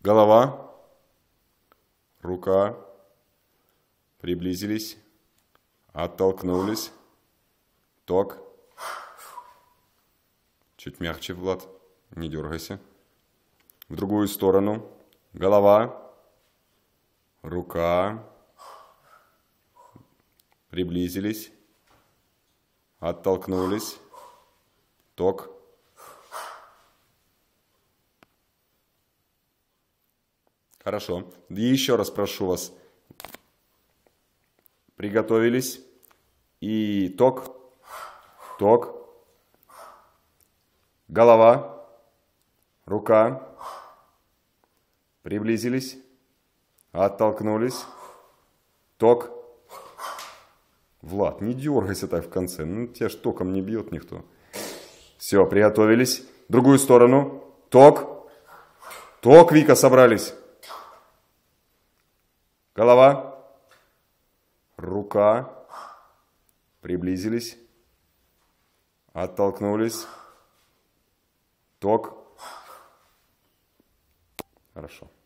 Голова, рука, приблизились, оттолкнулись, ток. Чуть мягче, Влад, не дергайся. В другую сторону. Голова, рука, приблизились, оттолкнулись, ток. Хорошо. И еще раз прошу вас. Приготовились. И ток, ток. Голова, рука, приблизились, оттолкнулись, ток. Влад, не дергайся так в конце, ну тебя ж током не бьет никто. Все, приготовились. В другую сторону, ток, ток, Вика, собрались. Голова, рука, приблизились, оттолкнулись. Ток. Хорошо.